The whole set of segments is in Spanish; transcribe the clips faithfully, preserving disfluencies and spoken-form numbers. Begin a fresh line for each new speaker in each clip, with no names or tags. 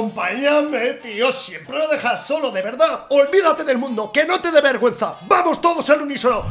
Acompáñame, tío, siempre lo dejas solo, de verdad. Olvídate del mundo, que no te dé vergüenza. Vamos todos al unísono.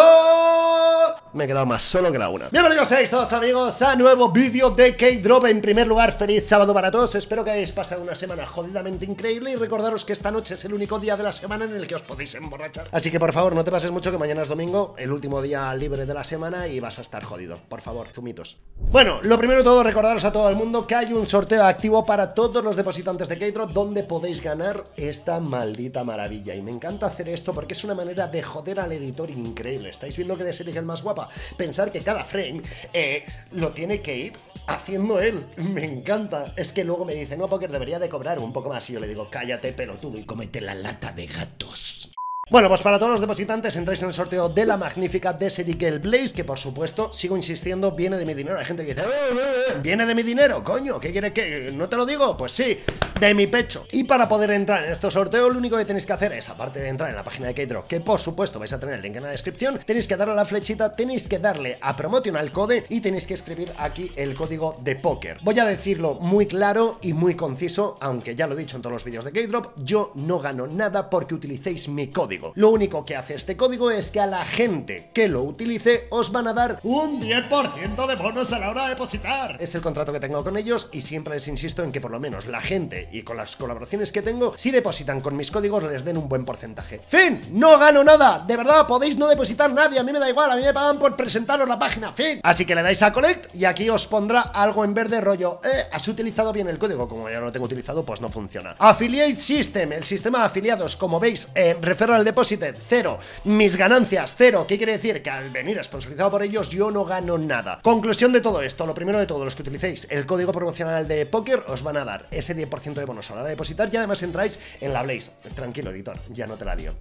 ¡Barba! Me he quedado más solo que la una. Bienvenidos seáis todos, amigos, a nuevo vídeo de K-Drop. En primer lugar, feliz sábado para todos. Espero que hayáis pasado una semana jodidamente increíble. Y recordaros que esta noche es el único día de la semana en el que os podéis emborrachar. Así que por favor, no te pases mucho, que mañana es domingo, el último día libre de la semana, y vas a estar jodido. Por favor, zumitos. Bueno, lo primero de todo, recordaros a todo el mundo que hay un sorteo activo para todos los depositantes de K-Drop, donde podéis ganar esta maldita maravilla. Y me encanta hacer esto porque es una manera de joder al editor increíble. ¿Estáis viendo que de ser el más guapa? Pensar que cada frame eh, lo tiene que ir haciendo él. Me encanta. Es que luego me dice, no, Poker, debería de cobrar un poco más. Y yo le digo, cállate, pelotudo, y cómete la lata de gatos. Bueno, pues para todos los depositantes entráis en el sorteo de la magnífica Desert Eagle Blaze, que por supuesto, sigo insistiendo, viene de mi dinero. Hay gente que dice, eh, eh, eh, viene de mi dinero, coño, ¿qué quiere que no te lo digo? Pues sí, de mi pecho. Y para poder entrar en estos sorteos, lo único que tenéis que hacer es, aparte de entrar en la página de K-Drop, que por supuesto vais a tener el link en la descripción, tenéis que darle a la flechita, tenéis que darle a Promotional Code y tenéis que escribir aquí el código de Poker. Voy a decirlo muy claro y muy conciso, aunque ya lo he dicho en todos los vídeos de K-Drop, yo no gano nada porque utilicéis mi código. Lo único que hace este código es que a la gente que lo utilice os van a dar un diez por ciento de bonos a la hora de depositar. Es el contrato que tengo con ellos y siempre les insisto en que por lo menos la gente y con las colaboraciones que tengo, si depositan con mis códigos, les den un buen porcentaje. ¡Fin! ¡No gano nada! De verdad, podéis no depositar nadie, a mí me da igual, a mí me pagan por presentaros la página. ¡Fin! Así que le dais a Collect y aquí os pondrá algo en verde rollo, eh, has utilizado bien el código. Como ya no lo tengo utilizado, pues no funciona. Affiliate System, el sistema de afiliados, como veis, eh, Referral Deposit cero, mis ganancias cero. ¿Qué quiere decir? Que al venir sponsorizado por ellos yo no gano nada. Conclusión de todo esto, lo primero de todo, los que utilicéis el código promocional de Poker os van a dar ese diez por ciento de bonos a la hora de depositar y además entráis en la Blaze. Tranquilo, editor, ya no te la dio.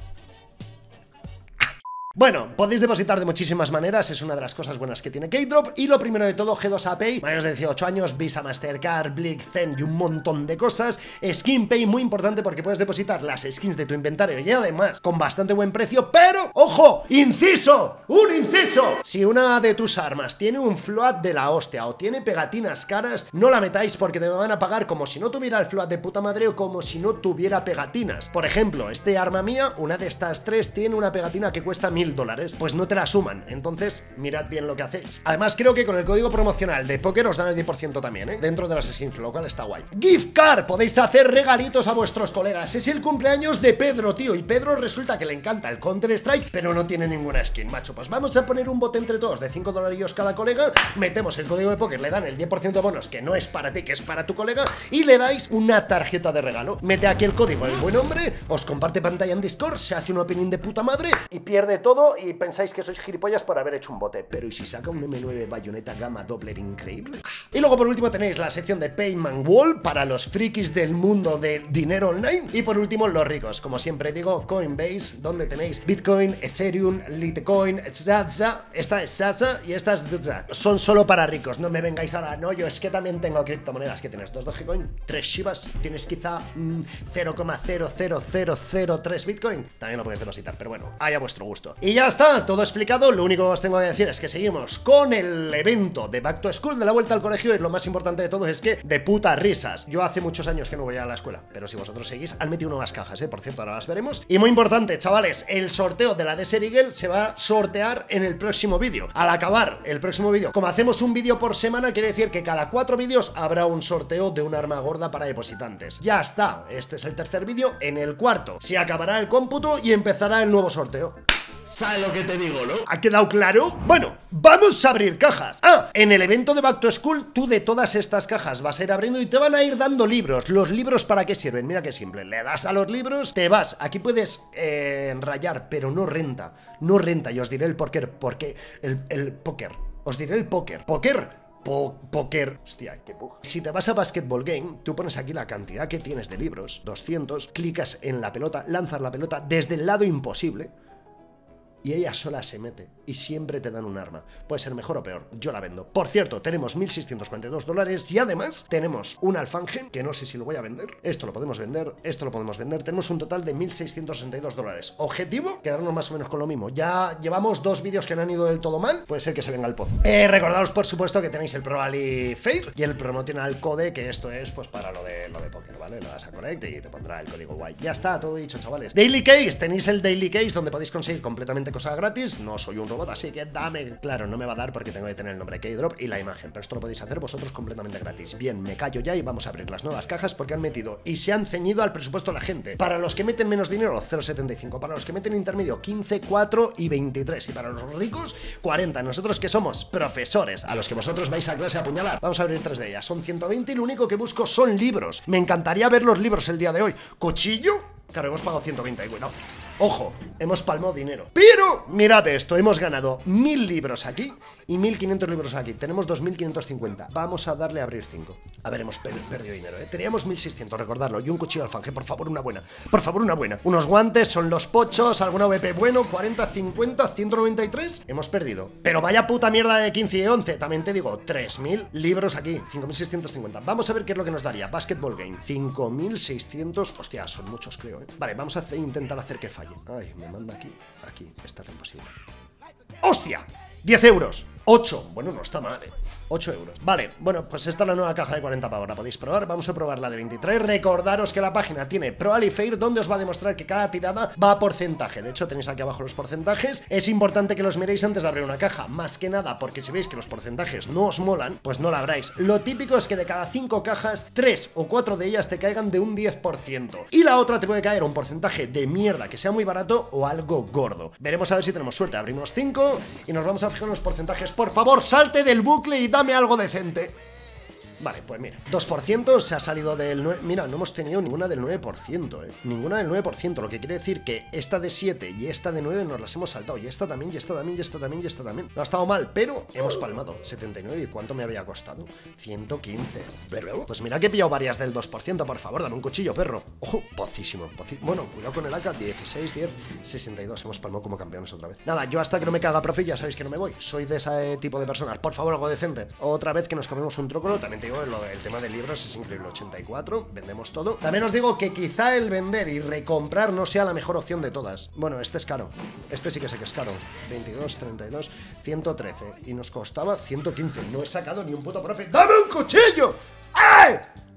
Bueno, podéis depositar de muchísimas maneras, es una de las cosas buenas que tiene K-Drop. Y lo primero de todo, G dos A Pay, mayores de dieciocho años, Visa, Mastercard, Blick, Zen y un montón de cosas. Skin Pay, muy importante porque puedes depositar las skins de tu inventario y además con bastante buen precio. Pero, ¡ojo! ¡Inciso! ¡Un inciso! Si una de tus armas tiene un float de la hostia o tiene pegatinas caras, no la metáis porque te van a pagar como si no tuviera el float de puta madre o como si no tuviera pegatinas. Por ejemplo, este arma mía, una de estas tres, tiene una pegatina que cuesta mil dólares, pues no te la suman. Entonces mirad bien lo que hacéis. Además creo que con el código promocional de Poker os dan el diez por ciento también, ¿eh? Dentro de las skins, lo cual está guay. Gift card, podéis hacer regalitos a vuestros colegas. Es el cumpleaños de Pedro, tío, y Pedro resulta que le encanta el Counter Strike, pero no tiene ninguna skin, macho. Pues vamos a poner un bote entre todos de cinco dólares cada colega, metemos el código de Poker, le dan el diez por ciento de bonos, que no es para ti, que es para tu colega, y le dais una tarjeta de regalo. Mete aquí el código el buen hombre, os comparte pantalla en Discord, se hace un opening de puta madre y pierde todo. Y pensáis que sois gilipollas por haber hecho un bote. Pero ¿y si saca un M nueve Bayonetta Gamma Doppler increíble? Y luego por último tenéis la sección de Payment Wall para los frikis del mundo del dinero online. Y por último los ricos, como siempre digo, Coinbase, donde tenéis Bitcoin, Ethereum, Litecoin, Zaza. Esta es Zaza y esta es Zaza. Son solo para ricos, no me vengáis ahora. No, yo es que también tengo criptomonedas. Que tienes dos Dogecoin, tres Shibas, tienes quizá mmm, cero coma cero cero cero cero tres Bitcoin. También lo podéis depositar, pero bueno, ahí a vuestro gusto. Y ya está. Está todo explicado, lo único que os tengo que decir es que seguimos con el evento de Back to School, de la vuelta al colegio, y lo más importante de todo es que de putas risas. Yo hace muchos años que no voy a la escuela, pero si vosotros seguís, han metido nuevas cajas, eh, por cierto, ahora las veremos. Y muy importante, chavales, el sorteo de la Desert Eagle se va a sortear en el próximo vídeo. Al acabar el próximo vídeo, como hacemos un vídeo por semana, quiere decir que cada cuatro vídeos habrá un sorteo de un arma gorda para depositantes. Ya está, este es el tercer vídeo, en el cuarto se acabará el cómputo y empezará el nuevo sorteo. ¿Sabes lo que te digo, no? ¿Ha quedado claro? Bueno, vamos a abrir cajas. Ah, en el evento de Back to School, tú de todas estas cajas vas a ir abriendo y te van a ir dando libros. ¿Los libros para qué sirven? Mira qué simple. Le das a los libros, te vas. Aquí puedes eh, rayar, pero no renta. No renta, y os diré el póker. Porque el, el póker. Os diré el póker. ¿Póker? Po Poker. Hostia, qué puja. Si te vas a Basketball Game, tú pones aquí la cantidad que tienes de libros, doscientos, clicas en la pelota, lanzas la pelota desde el lado imposible. y ella sola se mete y siempre te dan un arma. Puede ser mejor o peor, yo la vendo. Por cierto, tenemos mil seiscientos cuarenta y dos dólares y además tenemos un alfanje, que no sé si lo voy a vender. Esto lo podemos vender, esto lo podemos vender. Tenemos un total de mil seiscientos sesenta y dos dólares. Objetivo, quedarnos más o menos con lo mismo. Ya llevamos dos vídeos que no han ido del todo mal, puede ser que se venga al pozo. Eh, recordaros por supuesto que tenéis el Pro Rally Fair y el Promotional Code, que esto es pues para lo de, lo de póker, ¿vale? Lo das a Correct y te pondrá el código guay. Ya está, todo dicho, chavales. Daily Case, tenéis el Daily Case donde podéis conseguir completamente cosas gratis. No soy un robot, así que dame. Claro, no me va a dar porque tengo que tener el nombre Keydrop y la imagen, pero esto lo podéis hacer vosotros completamente gratis. Bien, me callo ya y vamos a abrir las nuevas cajas porque han metido y se han ceñido al presupuesto de la gente. Para los que meten menos dinero, cero coma setenta y cinco. Para los que meten intermedio, quince, cuatro y veintitrés. Y para los ricos, cuarenta. Nosotros que somos profesores, a los que vosotros vais a clase a apuñalar. Vamos a abrir tres de ellas. Son ciento veinte y lo único que busco son libros. Me encantaría ver los libros el día de hoy. ¿Cuchillo? Claro, hemos pagado ciento veinte y cuidado. Ojo, hemos palmado dinero. Pero, mirad esto, hemos ganado mil libros aquí y mil quinientos libros aquí. Tenemos dos mil quinientos cincuenta. Vamos a darle a abrir cinco. A ver, hemos per perdido dinero, ¿eh? Teníamos mil seiscientos, recordarlo. Y un cuchillo alfanje, por favor, una buena. Por favor, una buena. Unos guantes, son los pochos, alguna V P bueno, cuarenta, cincuenta, ciento noventa y tres. Hemos perdido. Pero vaya puta mierda de quince y once. También te digo, tres mil libros aquí, cinco mil seiscientos cincuenta. Vamos a ver qué es lo que nos daría. Basketball Game, cinco mil seiscientos. Hostia, son muchos, creo, ¿eh? Vale, vamos a hacer, intentar hacer que falle. Ay, me manda aquí, aquí, esta es la imposible. ¡Hostia! diez euros, ocho, bueno, no está mal, eh ocho euros, vale, bueno, pues esta es la nueva caja de cuarenta pavos, la podéis probar, vamos a probar la de veintitrés. Recordaros que la página tiene Pro Rally Fair, donde os va a demostrar que cada tirada va a porcentaje. De hecho, tenéis aquí abajo los porcentajes. Es importante que los miréis antes de abrir una caja, más que nada porque si veis que los porcentajes no os molan, pues no la abráis. Lo típico es que de cada cinco cajas, tres o cuatro de ellas te caigan de un diez por ciento y la otra te puede caer un porcentaje de mierda que sea muy barato o algo gordo. Veremos a ver si tenemos suerte. Abrimos cinco y nos vamos a fijar en los porcentajes. Por favor, salte del bucle y dame algo decente. Vale, pues mira, dos por ciento se ha salido del nueve por ciento. Mira, no hemos tenido ninguna del nueve por ciento, eh Ninguna del nueve por ciento, lo que quiere decir que esta de siete y esta de nueve nos las hemos saltado. Y esta también, y esta también, y esta también, y esta también. No ha estado mal, pero hemos palmado setenta y nueve. ¿Y cuánto me había costado? ciento quince. Pero, pues mira que he pillado varias del dos por ciento. Por favor, dame un cuchillo, perro. Ojo, pocísimo, pocísimo. Bueno, cuidado con el A K, dieciséis, diez, sesenta y dos. Hemos palmado como campeones otra vez. Nada, yo hasta que no me caga profe, ya sabéis que no me voy. Soy de ese tipo de personas. Por favor, algo decente. Otra vez que nos comemos un trócolo. También te digo, lo, el tema de libros es increíble, ochenta y cuatro, vendemos todo. También os digo que quizá el vender y recomprar no sea la mejor opción de todas. Bueno, este es caro, este sí que sé que es caro. Veintidós, treinta y dos, ciento trece y nos costaba ciento quince. No he sacado ni un puto profe. ¡Dame un cuchillo! ¡Ay!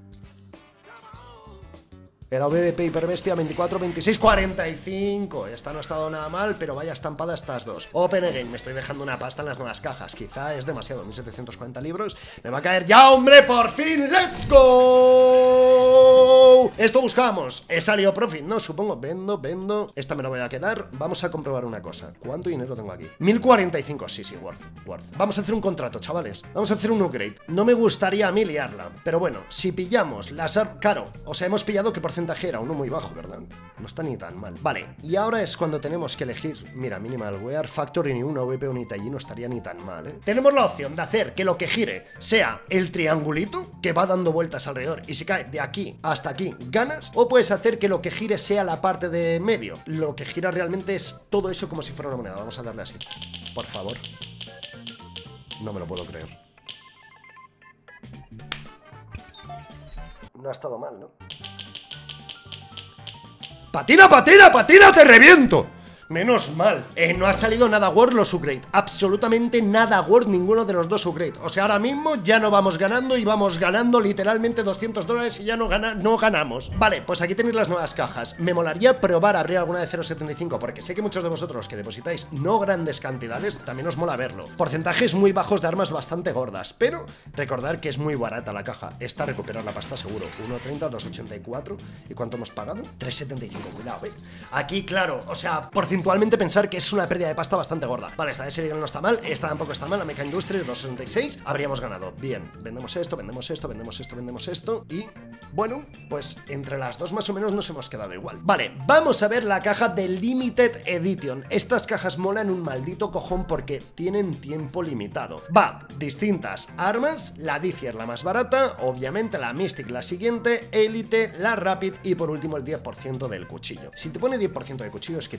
El A V P Hiperbestia veinticuatro, veintiséis, cuarenta y cinco. Esta no ha estado nada mal, pero vaya estampada estas dos. Open Again, me estoy dejando una pasta en las nuevas cajas. Quizá es demasiado, mil setecientos cuarenta libros. Me va a caer ya, hombre, por fin. ¡Let's go! Esto buscamos. He salido profit, no, supongo. Vendo, vendo. Esta me la voy a quedar. Vamos a comprobar una cosa. ¿Cuánto dinero tengo aquí? mil cuarenta y cinco, sí, sí, worth, worth. Vamos a hacer un contrato, chavales. Vamos a hacer un upgrade. No me gustaría a mí liarla, pero bueno, si pillamos las... Claro, o sea, hemos pillado que porcentaje era uno muy bajo, ¿verdad? No está ni tan mal. Vale, y ahora es cuando tenemos que elegir. Mira, minimal wear, factory, ni una V P unita allí no estaría ni tan mal, ¿eh? Tenemos la opción de hacer que lo que gire sea el triangulito que va dando vueltas alrededor y si cae de aquí hasta aquí ganas, o puedes hacer que lo que gire sea la parte de medio. Lo que gira realmente es todo eso como si fuera una moneda. Vamos a darle así, por favor. No me lo puedo creer. No ha estado mal, ¿no? ¡Patina, patina, patina! ¡Te reviento! Menos mal, eh, no ha salido nada Word los upgrade. Absolutamente nada Word, ninguno de los dos upgrade. O sea, ahora mismo ya no vamos ganando y vamos ganando literalmente doscientos dólares y ya no, gana, no ganamos. Vale, pues aquí tenéis las nuevas cajas. Me molaría probar a abrir alguna de cero coma setenta y cinco porque sé que muchos de vosotros que depositáis no grandes cantidades, también os mola verlo. Porcentajes muy bajos de armas bastante gordas, pero recordar que es muy barata la caja. Esta recuperar la pasta seguro. uno treinta, dos ochenta y cuatro. ¿Y cuánto hemos pagado? tres setenta y cinco, cuidado, eh. Aquí, claro, o sea, porcentaje pensar que es una pérdida de pasta bastante gorda. Vale, esta de serie no está mal, esta tampoco está mal. La Mecha Industries dos sesenta y seis, habríamos ganado. Bien, vendemos esto, vendemos esto, vendemos esto, vendemos esto y... bueno, pues entre las dos más o menos nos hemos quedado igual. Vale, vamos a ver la caja de Limited Edition. Estas cajas molan un maldito cojón porque tienen tiempo limitado. Va, distintas armas, la Dicia es la más barata, obviamente la Mystic la siguiente, Elite, la Rapid y por último el diez por ciento del cuchillo. Si te pone diez por ciento de cuchillo es que tiene un diez por ciento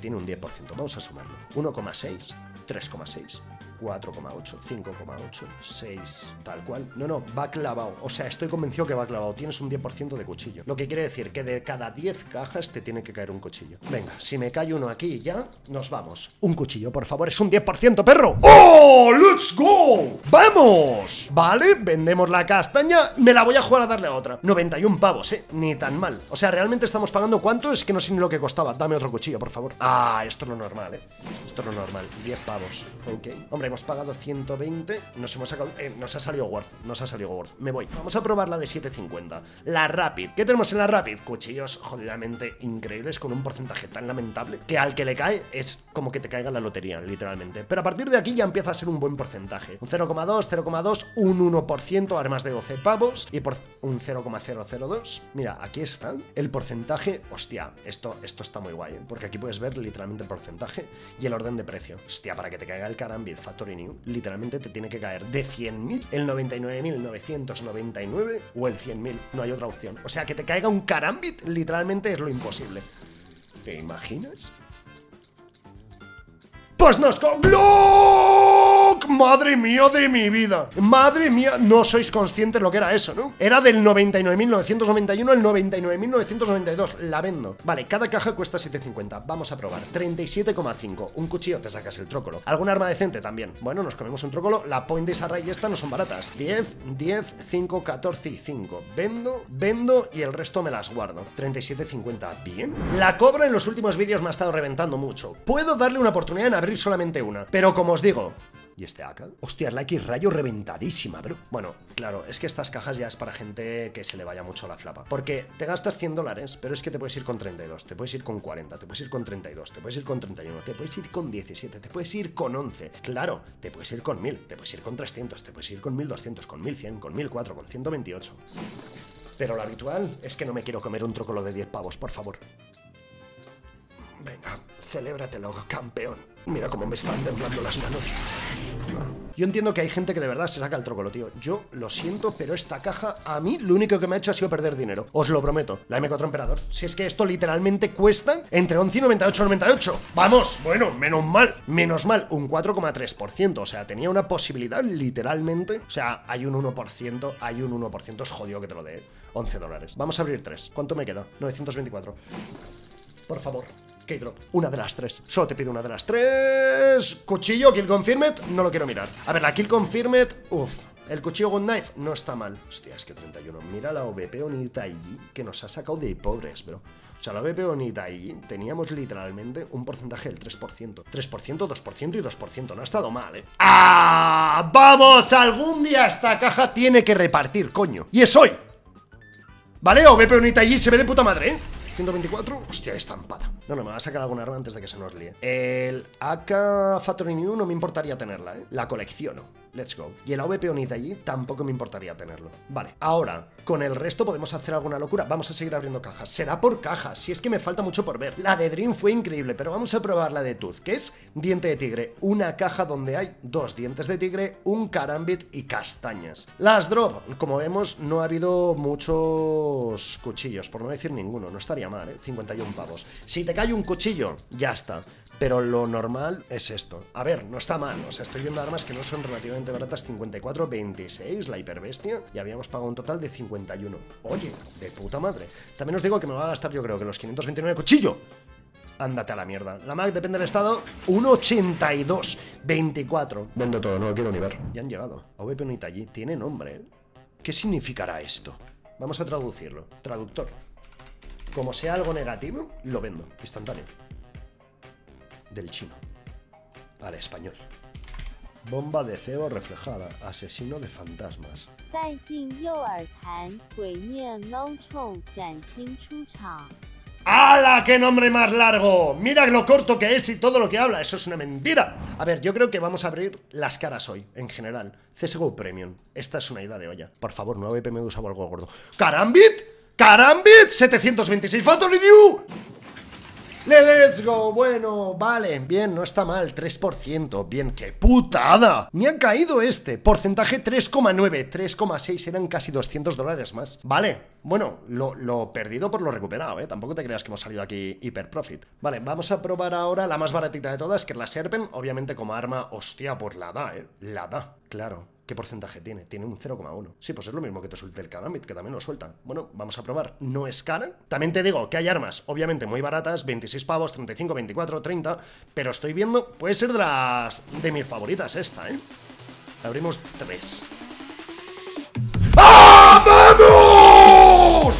por ciento. Vamos a sumarlo. uno coma seis, tres coma seis, cuatro coma ocho, cinco coma ocho, seis, tal cual. No, no, va clavado. O sea, estoy convencido que va clavado. Tienes un diez por ciento de cuchillo. Lo que quiere decir que de cada diez cajas te tiene que caer un cuchillo. Venga, si me cae uno aquí ya, nos vamos. Un cuchillo, por favor, es un diez por ciento, perro. ¡Oh! ¡Let's go! ¡Vamos! Vale, vendemos la castaña. Me la voy a jugar a darle a otra. noventa y uno pavos, eh. Ni tan mal. O sea, realmente estamos pagando ¿cuánto? Es que no sé ni lo que costaba. Dame otro cuchillo, por favor. Ah, esto es lo normal, eh. Esto es lo normal. diez pavos. Ok. Hombre, hemos pagado ciento veinte. Nos hemos sacado. Eh, nos ha salido worth. Nos ha salido worth. Me voy. Vamos a probar la de siete cincuenta. La Rapid. ¿Qué tenemos en la Rapid? Cuchillos jodidamente increíbles con un porcentaje tan lamentable que al que le cae es como que te caiga la lotería, literalmente. Pero a partir de aquí ya empieza a ser un buen porcentaje. Un cero coma dos, cero coma dos, un uno por ciento, armas de doce pavos y por un cero coma cero cero dos. Mira, aquí está el porcentaje. Hostia, esto, esto está muy guay, ¿eh? Porque aquí puedes ver literalmente el porcentaje y el orden de precio. Hostia, para que te caiga el Karambit Factory New, literalmente te tiene que caer de cien mil, el noventa y nueve mil novecientos noventa y nueve o el cien mil. No hay otra opción. O sea, que te caiga un Karambit literalmente es lo imposible. ¿Te imaginas? ¡Pues nos con Glock! ¡Madre mía de mi vida! ¡Madre mía! No sois conscientes lo que era eso, ¿no? Era del noventa y nueve mil novecientos noventa y uno al noventa y nueve mil novecientos noventa y dos. La vendo. Vale, cada caja cuesta siete cincuenta. Vamos a probar. treinta y siete coma cinco. Un cuchillo, te sacas el trócolo. ¿Algún arma decente también? Bueno, nos comemos un trócolo. La Point de Sarray y esta no son baratas. diez, diez, cinco, catorce y cinco. Vendo, vendo y el resto me las guardo. treinta y siete cincuenta. Bien. La cobra en los últimos vídeos me ha estado reventando mucho. Puedo darle una oportunidad en abrir solamente una. Pero como os digo... ¿Y este acá? Hostia, la X-Rayo reventadísima, bro. Bueno, claro, es que estas cajas ya es para gente que se le vaya mucho la flapa. Porque te gastas cien dólares, pero es que te puedes ir con treinta y dos, te puedes ir con cuarenta, te puedes ir con treinta y dos, te puedes ir con treinta y uno, te puedes ir con diecisiete, te puedes ir con once. Claro, te puedes ir con mil, te puedes ir con trescientos, te puedes ir con mil doscientos, con mil cien, con mil cuatro, con ciento veintiocho. Pero lo habitual es que no me quiero comer un trócolo de diez pavos, por favor. Venga, celébratelo, campeón. Mira cómo me están temblando las manos. Yo entiendo que hay gente que de verdad se saca el trócolo, tío. Yo lo siento, pero esta caja a mí lo único que me ha hecho ha sido perder dinero. Os lo prometo. La eme cuatro Emperador. Si es que esto literalmente cuesta entre once y noventa y ocho noventa y ocho. Vamos, bueno, menos mal. Menos mal, un cuatro coma tres por ciento. O sea, tenía una posibilidad literalmente. O sea, hay un uno por ciento. Hay un uno por ciento. Es jodido que te lo dé. once dólares. Vamos a abrir tres. ¿Cuánto me queda? novecientos veinticuatro. Por favor. Keydrop, una de las tres. Solo te pido una de las tres. Cuchillo, kill confirmed, no lo quiero mirar. A ver, la kill confirmed, uff. El cuchillo Good Knife no está mal. Hostia, es que treinta y uno. Mira la O V P Onitaiji que nos ha sacado de pobres, bro. O sea, la O V P Onitaiji teníamos literalmente un porcentaje del tres por ciento. tres por ciento, dos por ciento y dos por ciento. No ha estado mal, ¿eh? ¡Ah! ¡Vamos! Algún día esta caja tiene que repartir, coño. Y es hoy. ¿Vale? O V P Onitaiji se ve de puta madre, ¿eh? ciento veinticuatro, hostia, estampada. No, no, me va a sacar algún arma antes de que se nos líe. El A K Factory New no me importaría tenerla, ¿eh? La colecciono. Let's go. Y el A V P Onitaiji tampoco me importaría tenerlo. Vale, ahora, con el resto podemos hacer alguna locura. Vamos a seguir abriendo cajas. Será por cajas, si es que me falta mucho por ver. La de Dream fue increíble, pero vamos a probar la de Tooth, que es diente de tigre. Una caja donde hay dos dientes de tigre, un Karambit y castañas. Las drop, como vemos, no ha habido muchos cuchillos, por no decir ninguno. No estaría mal, ¿eh? cincuenta y uno pavos. Si te cae un cuchillo, ya está. Pero lo normal es esto. A ver, no está mal. O sea, estoy viendo armas que no son relativamente baratas. cincuenta y cuatro, veintiséis, la hiperbestia. Y habíamos pagado un total de cincuenta y uno. Oye, de puta madre. También os digo que me va a gastar, yo creo que los quinientos veintinueve cuchillo. Ándate a la mierda. La Mac depende del estado. uno ochenta y dos, veinticuatro. Vendo todo, no lo quiero ni ver. Ya han llegado. A V P Onitaiji tiene nombre, ¿eh? ¿Qué significará esto? Vamos a traducirlo. Traductor. Como sea algo negativo, lo vendo. Instantáneo. Del chino al español. Bomba de cebo reflejada. Asesino de fantasmas. ¡Hala! ¡Qué nombre más largo! Mira lo corto que es y todo lo que habla. Eso es una mentira. A ver, yo creo que vamos a abrir las caras hoy, en general. C S G O Premium. Esta es una idea de olla. Por favor, no A V P Medusa o algo gordo. ¡Karambit! ¡Karambit! setecientos veintiséis Factory New. ¡Let's go! Bueno, vale, bien, no está mal, tres por ciento. Bien, ¡qué putada! Me ha caído este. Porcentaje tres coma nueve, tres coma seis, eran casi doscientos dólares más. Vale, bueno, lo, lo perdido por lo recuperado, ¿eh? Tampoco te creas que hemos salido aquí hiper profit. Vale, vamos a probar ahora la más baratita de todas, que es la Serpent. Obviamente como arma, hostia, pues la da, ¿eh? La da, claro. ¿Qué porcentaje tiene? Tiene un cero coma uno. Sí, pues es lo mismo que te suelte el Karambit, que también lo suelta. Bueno, vamos a probar. No es cara. También te digo que hay armas, obviamente muy baratas, veintiséis pavos, treinta y cinco, veinticuatro, treinta. Pero estoy viendo, puede ser de las... de mis favoritas esta, ¿eh? Abrimos tres. ¡Ah! ¡Vamos!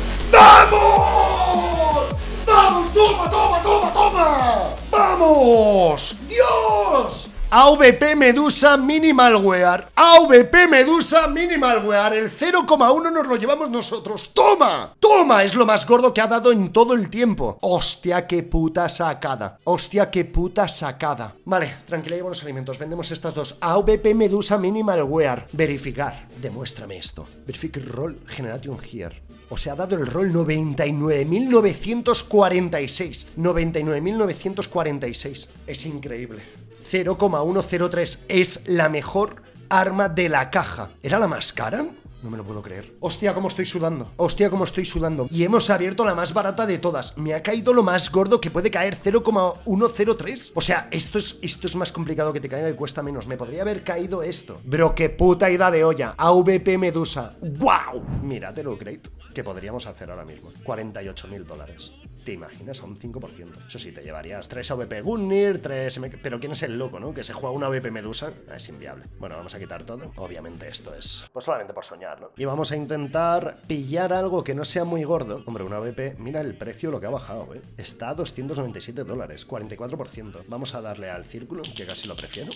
¡Vamos! ¡Vamos! ¡Toma, toma, toma, toma! ¡Vamos! ¡Dios! A V P Medusa Minimalware. A V P Medusa Minimalware. El cero coma uno nos lo llevamos nosotros. ¡Toma! ¡Toma! Es lo más gordo que ha dado en todo el tiempo. Hostia, qué puta sacada. Hostia, qué puta sacada. Vale, tranquila, llevo los alimentos. Vendemos estas dos. A V P Medusa Minimalware. Verificar. Demuéstrame esto. Verific roll generation here. O sea, ha dado el rol noventa y nueve mil novecientos cuarenta y seis. noventa y nueve mil novecientos cuarenta y seis. Es increíble. cero coma ciento tres. Es la mejor arma de la caja. ¿Era la más cara? No me lo puedo creer. Hostia, cómo estoy sudando. Hostia, cómo estoy sudando. Y hemos abierto la más barata de todas. Me ha caído lo más gordo que puede caer, cero coma ciento tres. O sea, esto es, esto es más complicado que te caiga y cuesta menos. Me podría haber caído esto. Bro, qué puta idea de olla. A V P Medusa. ¡Wow! Míratelo, great. Que podríamos hacer ahora mismo. cuarenta y ocho mil dólares. ¿Te imaginas? A un cinco por ciento. Eso sí, te llevarías tres A V P Gungnir, tres... Pero ¿quién es el loco, no? Que se juega una A V P Medusa. Es inviable. Bueno, vamos a quitar todo. Obviamente esto es... pues solamente por soñar, ¿no? Y vamos a intentar pillar algo que no sea muy gordo. Hombre, una A V P... Mira el precio, lo que ha bajado, ¿eh? Está a doscientos noventa y siete dólares. cuarenta y cuatro por ciento. Vamos a darle al círculo, que casi lo prefiero.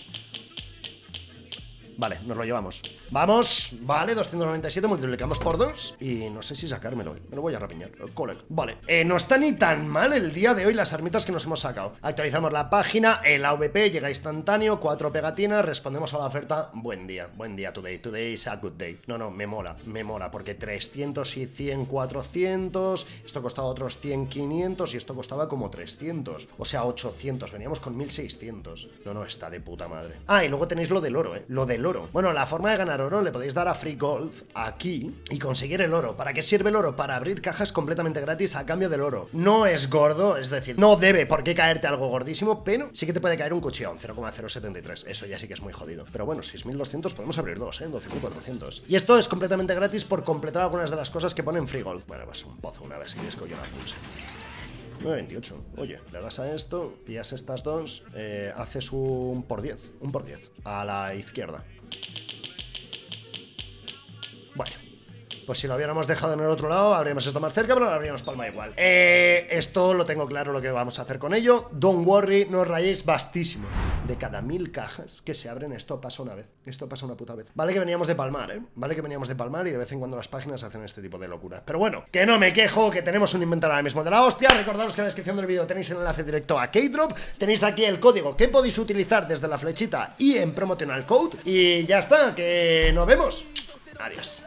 Vale, nos lo llevamos. Vamos, vale, doscientos noventa y siete, multiplicamos por dos. Y no sé si sacármelo hoy. Me lo voy a rapiñar. Collect. Vale, eh, no está ni tan mal el día de hoy las armitas que nos hemos sacado. Actualizamos la página, el A V P llega instantáneo, cuatro pegatinas, respondemos a la oferta. Buen día, buen día today. Today is a good day. No, no, me mola, me mola, porque trescientos y cien, cuatrocientos. Esto costaba otros cien, quinientos y esto costaba como trescientos. O sea, ochocientos. Veníamos con mil seiscientos. No, no, está de puta madre. Ah, y luego tenéis lo del oro, eh. Lo del oro. Bueno, la forma de ganar oro le podéis dar a Free Gold aquí y conseguir el oro. ¿Para qué sirve el oro? Para abrir cajas completamente gratis a cambio del oro. No es gordo, es decir, no debe por qué caerte algo gordísimo, pero sí que te puede caer un cuchillón, cero coma cero setenta y tres. Eso ya sí que es muy jodido. Pero bueno, seis mil doscientos podemos abrir dos, ¿eh? doce mil cuatrocientos. Y esto es completamente gratis por completar algunas de las cosas que ponen Free Gold. Bueno, pues un pozo una vez si quieres que yo la pulse. nueve veintiocho. Oye, le das a esto, pillas estas dos, eh, haces un por diez. Un por diez. A la izquierda. Bueno, pues si lo hubiéramos dejado en el otro lado, habríamos estado más cerca, pero lo habríamos palmado igual. Eh, esto lo tengo claro lo que vamos a hacer con ello. Don't worry, no os rayéis, vastísimo. De cada mil cajas que se abren, esto pasa una vez. Esto pasa una puta vez. Vale que veníamos de palmar, ¿eh? Vale que veníamos de palmar y de vez en cuando las páginas hacen este tipo de locuras. Pero bueno, que no me quejo, que tenemos un inventario ahora mismo de la hostia. Recordaros que en la descripción del vídeo tenéis el enlace directo a Keydrop. Tenéis aquí el código que podéis utilizar desde la flechita y en Promotional Code. Y ya está, que nos vemos. Adiós.